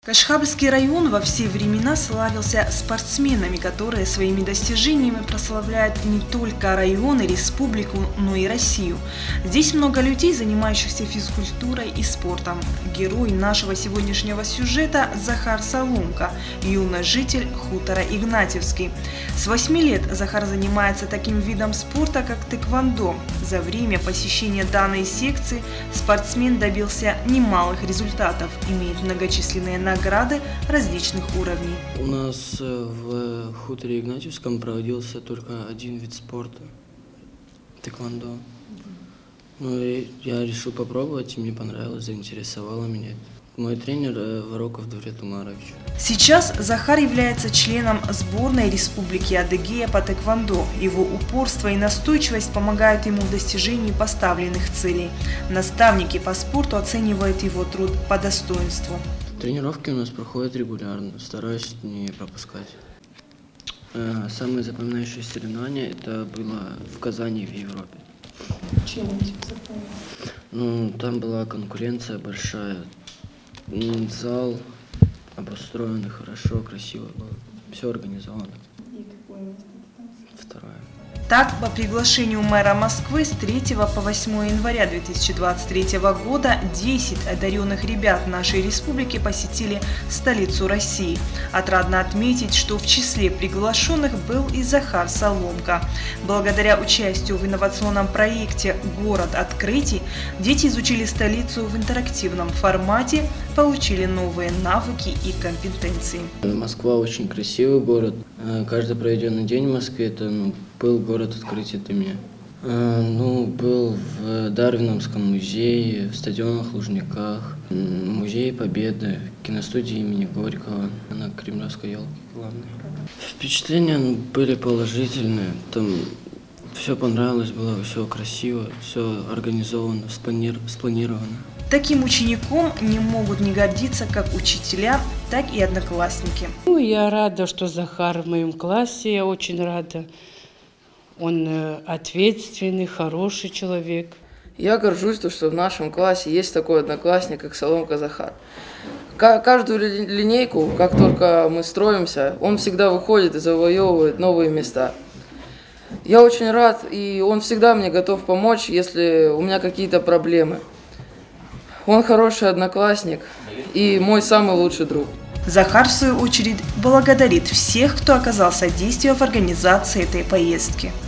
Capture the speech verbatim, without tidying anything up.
Кашхабльский район во все времена славился спортсменами, которые своими достижениями прославляют не только район и республику, но и Россию. Здесь много людей, занимающихся физкультурой и спортом. Герой нашего сегодняшнего сюжета – Захар Соломка, юный житель хутора Игнатьевский. С восьми лет Захар занимается таким видом спорта, как тэквондо. За время посещения данной секции спортсмен добился немалых результатов, имеет многочисленные награды. Награды различных уровней. У нас в хуторе Игнатьевском проводился только один вид спорта – тэквондо. Ну, и я решил попробовать, и мне понравилось, заинтересовало меня. Мой тренер Вороков Давлет Умарович. Сейчас Захар является членом сборной Республики Адыгея по тэквондо. Его упорство и настойчивость помогают ему в достижении поставленных целей. Наставники по спорту оценивают его труд по достоинству. Тренировки у нас проходят регулярно, стараюсь не пропускать. Самые запоминающие соревнования это было в Казани, в Европе. Чем этим запомнилось? Ну, там была конкуренция большая, зал обустроенный хорошо, красиво было, все организовано. И какое место ты там? Второе. Так, по приглашению мэра Москвы с третьего по восьмое января две тысячи двадцать третьего года десять одаренных ребят нашей республики посетили столицу России. Отрадно отметить, что в числе приглашенных был и Захар Соломка. Благодаря участию в инновационном проекте «Город открытий» дети изучили столицу в интерактивном формате, получили новые навыки и компетенции. Москва очень красивый город. Каждый проведенный день в Москве это ну, был город открытий для меня. Ну, был в Дарвиновском музее, в стадионах Лужниках, музее Победы, киностудии имени Горького, на Кремлевской елке главной. Впечатления были положительные, там все понравилось, было все красиво, все организовано, спланировано. Таким учеником не могут не гордиться как учителя, так и одноклассники. Ну, я рада, что Захар в моем классе, я очень рада. Он ответственный, хороший человек. Я горжусь, что в нашем классе есть такой одноклассник, как Соломка Захар. Каждую линейку, как только мы строимся, он всегда выходит и завоевывает новые места. Я очень рад, и он всегда мне готов помочь, если у меня какие-то проблемы. Он хороший одноклассник и мой самый лучший друг. Захар, в свою очередь, благодарит всех, кто оказал содействие в организации этой поездки.